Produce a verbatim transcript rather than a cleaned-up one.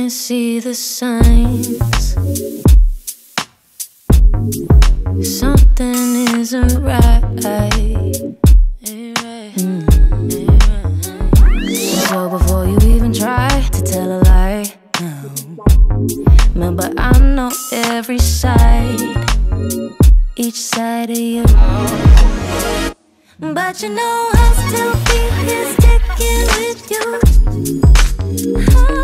can't see the signs. Something isn't right. Mm. So before you even try to tell a lie, no. Remember, I know every side, each side of you. But you know I'll still be here sticking with you.